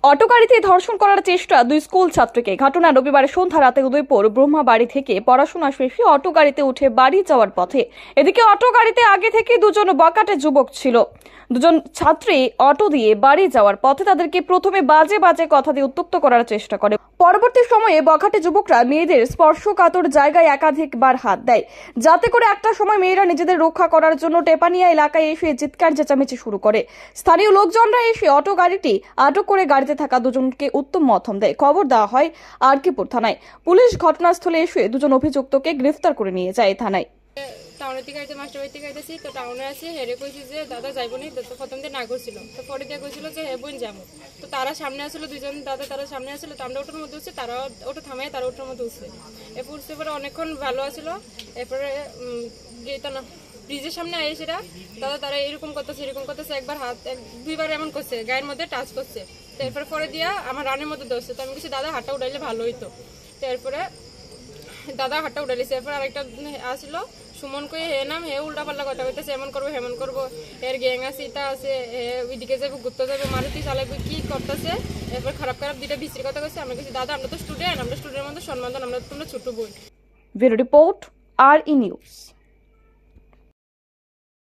Auto গাড়িতে ধর্ষণ করার চেষ্টা দুই স্কুল ছাত্রকে। ঘটনা রবিবার সন্ধ্যা রাতে উদয়পুর ব্রহ্মাবাড়ি থেকে পড়াশোনা শেষে অটো গাড়িতে উঠে বাড়ি যাওয়ার পথে। এদিকে অটো গাড়িতে আগে থেকে দুজন বকাটে যুবক ছিল। দুজন ছাত্রী অটো দিয়ে বাড়ি যাওয়ার পথে তাদেরকে প্রথমে বাজে বাজে কথা দিয়ে উত্তপ্ত করার চেষ্টা করে। পরবর্তী সময়ে বখাটে যুবকরা মেয়েদের স্পর্শকাতর জায়গায় একাধিকবার হাত দেয়, যাতে করে একটা সময় মেয়েরা নিজেদের রক্ষা করার জন্য টেপানিয়া এলাকায় এসে চিৎকার চেঁচামেচি শুরু করে। স্থানীয় লোকজনরা এসে অটো গাড়িটি আটক করে গাড়িতে থাকা দুজনকে উত্তম মধ্যম দেয়। খবর দেওয়া হয় আরকিপুর থানায়। পুলিশ ঘটনাস্থলে এসে দুজন অভিযুক্তকে গ্রেফতার করে নিয়ে যায় থানায়। টাউনের থেকে আইতে মাস্টার বাড়ি থেকে আইতেছি, তো টাউনে আসি হেরে কইছি যে দাদা যাইব নি, তো প্রথম দিন না করছিল, তো পরে দিয়ে কইছিল যে হে বোন যাবো। তো তারা সামনে আসলো, দুজন দাদা তারা সামনে আসলো, তো আমরা ওটার মধ্যে উঠছি, তারা ওটা থামাই তারা ওটার মধ্যে উঠছে। এরপর উঠছে পরে অনেকক্ষণ ভালো আসছিল। এরপরে ব্রিজের সামনে আয়ে সেটা দাদা তারা এরকম করতেছে একবার হাত দুইবার এমন করছে, গায়ের মধ্যে টাচ করছে। তো এরপরে পরে দিয়া আমার রানের মধ্যে ধরছে। তো আমি কিছু দাদা হাতটা উঠাইলে ভালো হইতো। তো এরপরে দাদা হাতটা উঠাইছে। এরপর আরেকটা আসলো সুমন কই হে নাম, হে উল্টা পাল্টা কথা বলতেছে, এমন করবো হেমন করবো, এর গ্যাং আছে ইটা আছে, ওইদিকে যাবো ঘুরতে যাবো, মারুতি চালাবো, কি করতেছে। এরপর খারাপ দুইটা বিশ্রী কথা কইছে। আমরা কিছু দাদা আমরা তো স্টুডেন্ট, আমরা স্টুডেন্টের মধ্যে সম্মান দেন, আমরা তোমরা ছোট বোন। ব্যুরো রিপোর্ট, আর ই নিউজ।